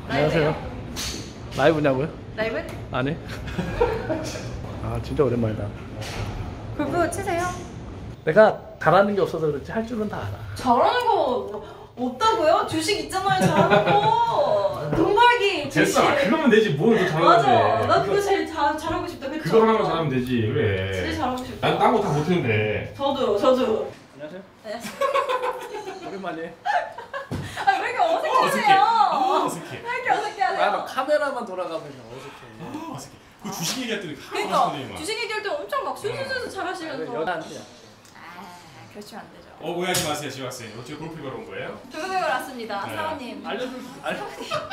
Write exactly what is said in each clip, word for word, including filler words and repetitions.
안녕하세요. 라이브냐고요? 라이브? 아니. 아 진짜 오랜만이다. 골프 치세요? 내가 잘하는 게 없어서 그렇지 할 줄은 다 알아. 잘하는 거 없다고요? 주식 있잖아요, 잘하는 거. 돈 벌기. 됐어, 그거면 되지. 뭘 더 잘하는데. 맞아, 나 그거 제일 자, 잘하고 싶다. 그쵸? 그거 하나만 잘하면 되지. 그래. 제일 잘하고 싶다. 난 딴 거 다 못했는데. 저도, 저도. 안녕하세요. 안녕하세요. 오랜만이에요. 아, 왜 이렇게 어색하세요? 어, 어색해. 왜 이렇게 어색해하세요? 아, 카메라만 돌아가면 어색해. 어, 어색해. 그 주식 얘기했더니 그러니까 주식 얘기할 때 엄청 막 술술술 잘하시면서. 여자한테야. 아, 그러시면 안 되죠. 어, 오해하지 마세요, 지학생. 어째 골프 배우러 온 거예요? 조교배우 왔습니다, 네. 사원님. 알려줄 수 알려.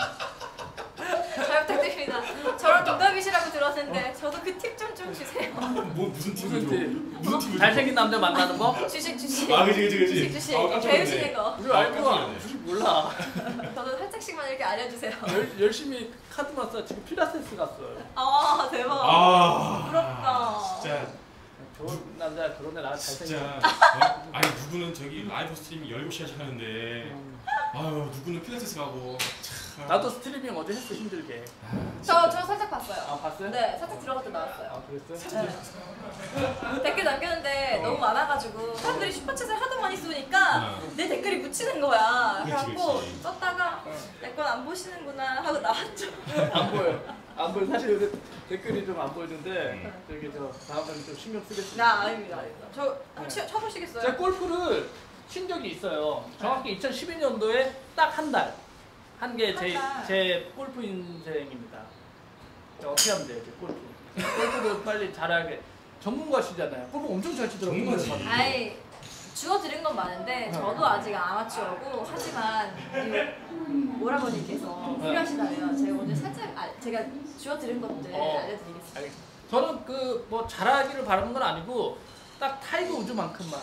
잘 부탁드립니다. 저랑 동갑이시라고 들었는데 저도 그 팁 좀 좀 주세요. 뭐 무슨 팀을 무슨 줘? 팀? 무슨 팀을 줘? 잘생긴 남자 만나는 거? 주식 주식. 아, 그치, 그치, 그치. 주식 주식. 어, 깜짝 배우시는 놀랐네. 거. 우리 알고 주식 몰라. 저도 살짝씩만 이렇게 알려주세요. 열, 열심히 카드만 써. 지금 필라테스 갔어요. 아 대박. 아, 부럽다. 진짜. 좋은 남자 그런 애 나 잘생겨. 진짜. 어? 아니 누구는 저기 라이브 스트리밍 열일곱 시간씩 하는데 아유 누구는 필라테스 가고 참. 나도 스트리밍 어제 했어 힘들게. 저, 저 살짝 봤어요. 아 봤어요? 네, 살짝 들어갔다 아 나왔어요. 그랬어요? 네. 댓글 남겼는데 어. 너무 많아가지고 사람들이 슈퍼챗을 하도 많이 쏘니까 어. 내 댓글이 묻히는 거야. 그치, 그래갖고 그치. 썼다가 내 건 안 보시는구나 하고 나왔죠. 안 보여. 안 보여. 사실 요새 댓글이 좀 안 보이는데 저기 저 다음에는 좀 신경 쓰겠습니다. 나 아닙니다, 아닙니다. 저 한번 치- 쳐보시겠어요? 제가 골프를 친 적이 있어요. 정확히 이천십이 년도에 딱 한 달. 한 게 제 한 달. 제 골프 인생입니다. 어떻게 하면 돼요, 제 골프? 골프를 빨리 잘하게. 전문가시잖아요. 골프 엄청 잘 치더라고요. 전문가지. 아이 주워 들은 건 많은데 저도 아직 아마추어고 하지만 이 오라버니께서 훌륭하시다면 제가 오늘 살짝 아, 제가 주워 들은 것들 어. 알려드리겠습니다. 알겠습니다. 저는 그 뭐 잘하기를 바라는 건 아니고 딱 타이거 우즈만큼만.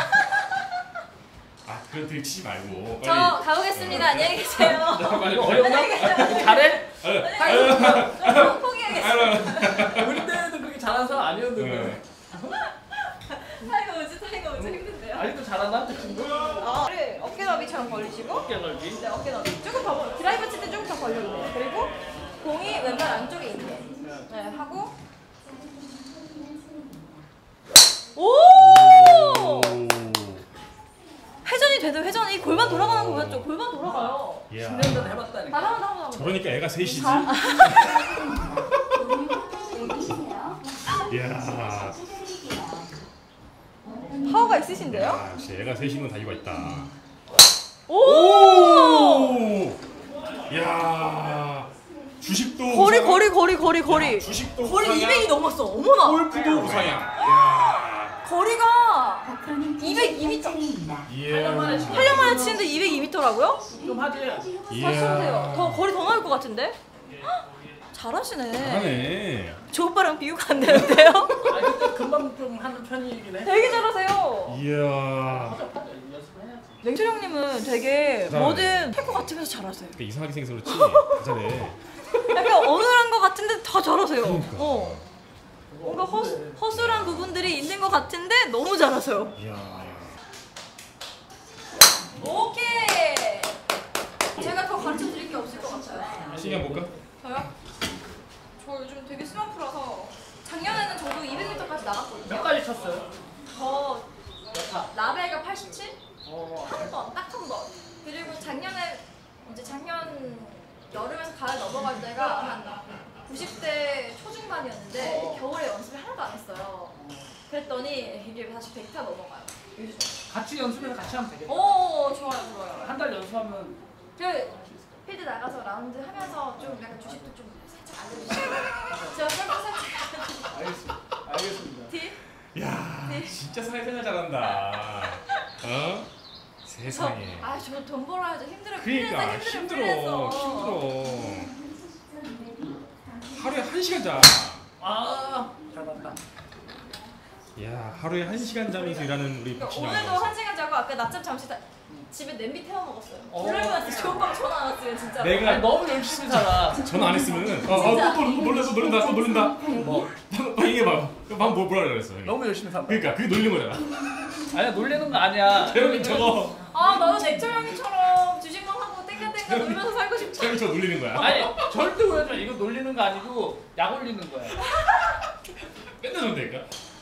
아 그런 들 치지 말고 저 빨리. 가보겠습니다. 안녕히 계세요. 빨리 어려운가? 잘해? 타이거 저 포기하겠습니다. 우리 때는 그렇게 잘하는 사람 아니었는데. 타이거 우즈 타이거 우즈 힘든데요? 아직도 잘하나 그 친구? 아, 를 어깨 너비처럼 벌리시고 어깨 넓이. 네, 어깨 너비 조금 더 벌. 드라이버 칠 때 조금 더 벌려주세요. 그리고 공이 왼발 안쪽에 있게 네 하고 오! 회전이 되도 회전이 이 골반 돌아가는 거 보였죠? 골반 돌아가요. 이야. 십 년 전에 해봤다니까. 나 한번 한번 저러니까 애가 셋이지. 이야. 파워가 있으신데요? 야, 역시 애가 셋이면 다 이유가 있다. 오! 오! 야. 주식도 거리 우상향? 거리 거리 거리 거리 야, 주식도 거리 우상향? 이백이 넘었어. 어머나. 골프도 우상향. 야. 거리가 이백이 미터. 이야. 팔 년 만에 치는데 이백이 미터라고요? 좀 하지. 잘 쏘세요. 더 거리 더 나올 것 같은데? 헉, 잘하시네. 잘하네. 저 오빠랑 비교가 안 되는데요? 아 근데 금방 좀 하는 편이긴 해. 되게 잘하세요. 이야. 하자 하자 연습을 해야지. 냉철 형님은 되게 잘하네. 뭐든 할 것 같으면서 잘하세요. 그러니까 이상하게 생겨서 그렇지. 잘해. 약간 어눌한 것 같은데 다 잘하세요. 그러니까. 어. 뭔가 허, 허술한 부분들이 있는 것 같은데 너무 잘하세요. 이야. 오케이. 제가 더 가르쳐 드릴 게 없을 것 같아요. 시간 볼까? 저요? 저 요즘 되게 스마프라서 작년에는 저도 이백 미터까지 나갔거든요. 몇 가지 쳤어요? 저 몇 타? 라벨가 팔십칠? 어. 한 번, 딱 한 번. 그리고 작년에 이제 작년 여름에서 가을 넘어갈 때가 한 구십 대 초중반이었는데 어. 겨울에 연습을 하나도 안 했어요. 그랬더니 이게 다시 백 타 넘어가요. 요즘. 같이 연습해서 같이 하면 되겠다. 오, 좋아요, 좋아요. 한 달 연습하면 그 필드 나가서 라운드 하면서 좀 약간 주식도 좀 살짝 알려주시고 제가 썰고 살짝 알겠습니다. 알겠습니다. 팁? 야, 네. 진짜 사회생활 잘한다. 어? 저, 세상에. 아, 저 돈 벌어야죠. 힘들어. 그러니까 힘들어, 힘들어, 힘들어. 힘들어. 하루에 한 시간 자. 아, 잘 봤다. 야, 하루에 한 시간 자면서 일하는 우리 그러니까 박신영. 오늘도 한 시간 자고 아까 낮잠 잠시 다 집에 냄비 태워 먹었어요. 어. 그러면 저 오빠가 전화 안 왔으면 진짜. 내가 아니, 너무 열심히 살아. 전화 안 했으면은 어, 어, 또 놀- 놀란다, 놀란다, 또 놀란다. 뭐, 방금 얘기해봐. 방금 뭐라 그랬어? 형이? 너무 열심히 산다. 그러니까 그게 놀린 거잖아. 아니야 놀리는 거 아니야. 형님 저거. 아 나도 넥처 형님처럼 주식만 하고 땡겨땡겨 있으니까 놀면서 살고 싶죠. 자기 저 놀리는 거야. 아니 절대 오해하지 마. 이거 놀리는 거 아니고 약 올리는 거야. 맨날 논다니까.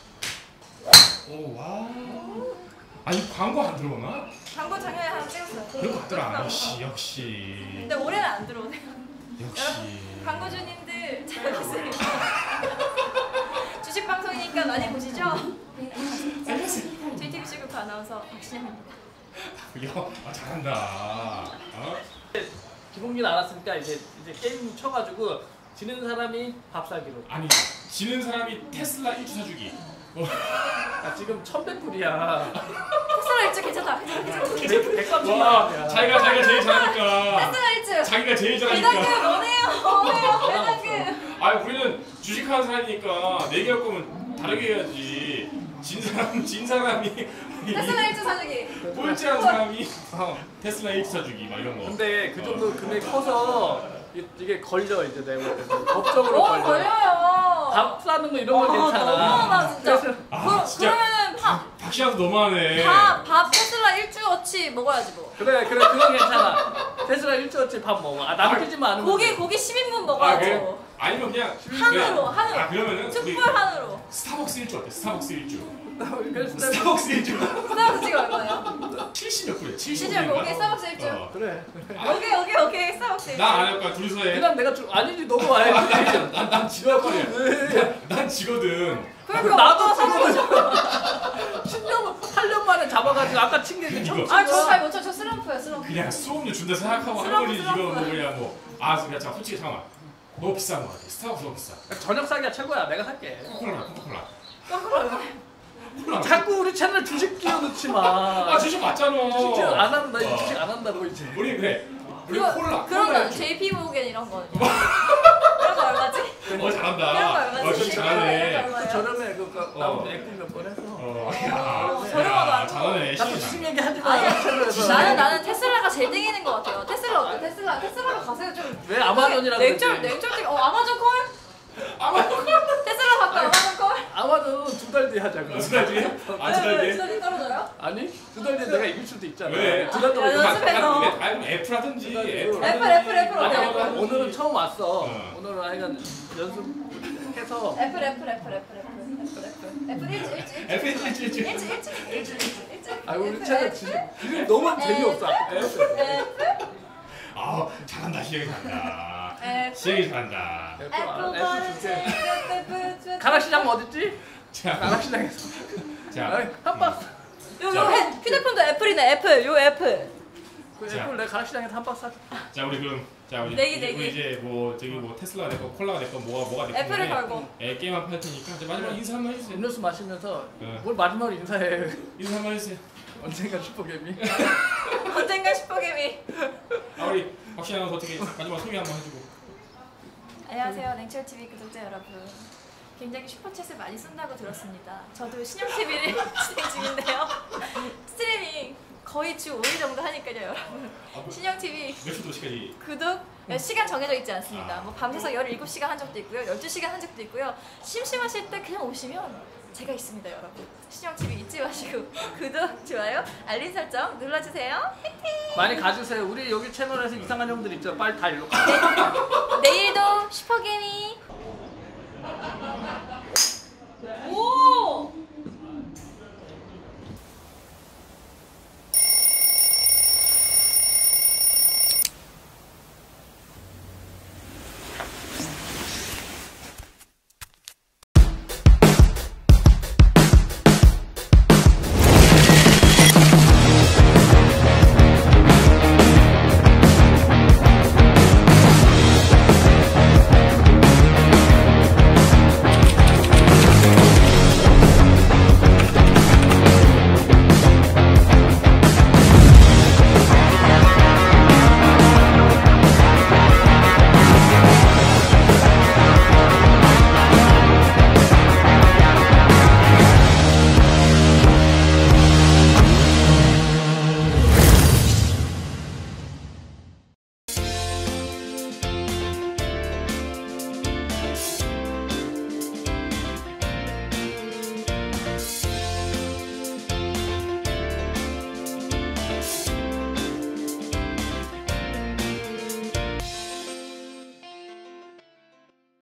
오 와. 아니 광고 안 들어오나? 광고 작년에 하나 찍었어요. 그런 거 같더라. 역시 역시. 근데 올해는 안 들어오네요. 역시. 광고주님들 잘 있습니다. 주식 방송이니까 많이 보시죠. 제이티비씨 그룹 아나운서 박신영입니다. 야, 아, 잘한다. 어? 기본기는 알았으니까 이제 이제 게임 쳐가지고 지는 사람이 밥 사기로. 아니 지는 사람이 테슬라 일주 사주기. 어. 나 지금 천백 불이야. 테슬라 일주 괜찮다. 괜찮다. 괜찮다. 백삼십만 와, 원이야. 자기가 자기가 제일 잘하니까. 테슬라 일주. 자기가 제일 배당금 잘하니까. 뭐네요? 뭐네요? 배당금. 아, 우리는 주식하는 사람이니까 내기할 거면 다르게 해야지. 진 사람 진 사람이 테슬라 일주 사주기. 꼴찌한 사람이 어. 테슬라 일주 사주기 막 이런 거. 근데 그 정도 금액이 커서 이- 이게 걸려 이제 내가 볼 때. 법적으로 어 걸려. 걸려요. 밥 사는 거 이런 거 아, 괜찮아. 너무하다 진짜. 그래서 아, 그, 진짜. 그러면은 밥, 박시아도 너무하네. 밥, 밥 테슬라 일주어치 먹어야지 뭐. 그래 그래 그건 괜찮아. 테슬라 일주어치 밥 먹어. 아 남기지만 않으면 고기 돼. 고기 십 인분 아, 먹어야지 그래? 뭐. 아니면 그냥 한우로, 그래. 한우로. 아, 그러면은 우리 특불 한우로. 스타벅스 일주 어때? 스타벅스 일주. 그래서 스타벅스 일주. 스타벅스 지금 얼마예요? 칠십 몇 불이야? 칠십 진짜 불인가? 거기 스타벅스 일주. 어. 그래. 오케이 오케이 오케이 스타벅스 일주. 나안 할 거야. 둘이서 해. 그냥 내가 주, 아니지 너도 와야지. 난, 난 지도 할 거야. 왜? 난 지거든. 그러니까 나도 어떤 지금 사람이죠? 십 년, 팔 년 만에 잡아가지고 아까 친게 그 이거. 청 아저 잘 못쳐 저 슬럼프야 슬럼프. 그냥 수업료 준다 생각하고 한 스러브, 거지. 이거 뭐 스러브. 그냥 뭐. 아, 그냥 잠깐 솔직히 잠깐만. 너무 비싼 거 같아. 스타벅스 너무 비싸. 저녁 사기가 최고야. 내가 살게. 코카콜라, 코카콜라. 거꾸로 콜라. 자꾸 우리 채널 주식 끼워 넣지 마. 아, 주식 맞잖아. 주식 안 한다. 이제 어. 주식 안 한다고 이제. 우리 그래. 우리 그거- 콜라. 그런 콜라 거 일주. 제이피 모겐 이런 거. 그런 거 얼마지? 어, 그런 거 잘한다. 얼마지? 어, 주식 잘하네. 그런 거 그 얼마예요? 저렴해. 그, 그 어. 나온 애플 몇 번 해서. 어, 어, 야. 저렴하다. 야, 잘하네. 자꾸 신이 주식 나네. 얘기하지 마. 아니야. 채널에서. 나는 나는 테슬라가 제일 땡기는 것 같아요. 테슬라 어때? 테슬라 테슬라로 가세요 좀. 왜 아마존이라고 냉철 그러지? 냉철 어 아마존 콜? 아마존 테슬라 바꿔 아마존 콜? 아마존 두 달 뒤에 하자고. 두 달 뒤에? 아, 두 달 뒤에? 두 달 뒤에 떨어져요? 아니 두 달 뒤에 내가 이길 수도 있잖아. 왜? 두달 야, 동안 연습해서. 아니면 애플 하든지. 애플, 애플 애플, 애플, 애플 아니 어때? 오늘, 오늘은 처음 왔어. 어. 오늘은 하여간 연습해서 애플 애플 애플 애플 애플 애플 애플 애플 일주 일주 일주 애플 일주 일주. 일주 일주 일주 일주 아 우리 애플, 채널 애플, 주식 이름 너무 재미없어. 애플. 애플 아, 잘한다. 시영이 잘한다. 애플 시영이 잘한다. 애플 애플 알아. 애플 거는 줄게. 애플 가락시장 어딨지? 자, 가락시장에서. 자, 한 박스. 요, 요 핸- 휴대폰도 애플이네 애플 요 애플 그 자. 애플 내가 가락시장에서 한 박스 사줄게. 자 우리 그럼 자 우리 내기, 우리, 내기. 우리 이제 뭐 저기 뭐 테슬라 내거 콜라가 내거 뭐가 뭐가 내거 애플을 걸고 애 게임 한판 할 테니까 이제 마지막 인사 한번 해주세요. 음료수 마시면서 네. 뭘 마지막으로 인사해. 인사 한번 해주세요. 언젠가 슈퍼개미. 언젠가 슈퍼개미 아 우리 박신아 아나운서 어떻게 마지막 소개 한번 해주고. 안녕하세요 냉철티비 구독자 여러분 굉장히 슈퍼챗을 많이 쓴다고 들었습니다 저도 신영티비를 진행 중인데요 스트리밍 거의 주 오 일 정도 하니까요 여러분 아, 뭐, 신영티비 몇 시부터 시까지? 구독 시간 정해져 있지 않습니다 아. 뭐 밤새서 열일곱 시간 한 적도 있고요 열두 시간 한 적도 있고요 심심하실 때 그냥 오시면 제가 있습니다 여러분 신영티비 잊지 마시고 구독, 좋아요, 알림 설정 눌러주세요 많이 가주세요. 우리 여기 채널에서 이상한 형들 있죠. 빨리 다 일로 가. 내일도 슈퍼개미 오